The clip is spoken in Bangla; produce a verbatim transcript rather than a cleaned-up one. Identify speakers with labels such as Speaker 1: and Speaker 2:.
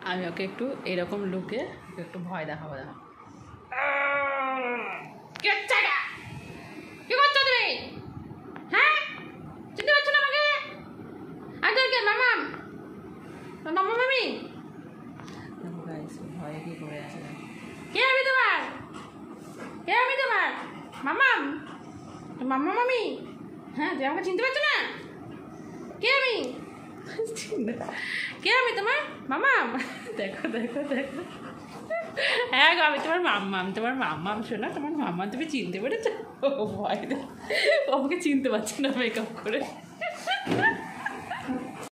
Speaker 1: আমি ওকে একটু এরকম লুকে একটু ভয় দেখাবো। দেখো কি করছো তুমি? হ্যাঁ, চিনতে পারছো না আমাকে? আমি তোর কে? মামাম, মামা মামি। দেখো গাইস, ভয়ে কি করে আছে। কে আমি তোমার? কে আমি তোমার? মামাম, মামা মামি। হ্যাঁ, তুই আমাকে চিনতে পারছো না? কে আমি? কে আমি তোমার? মামাম। দেখো দেখো দেখো, হ্যাঁ গো, আমি তোমার মাম্মাম, তোমার মাম্মাম শোনা, তোমার মাম্মা তুমি চিনতে পেরেছো? ও ভয়, ও আমাকে চিনতে পারছে না মেকআপ করে।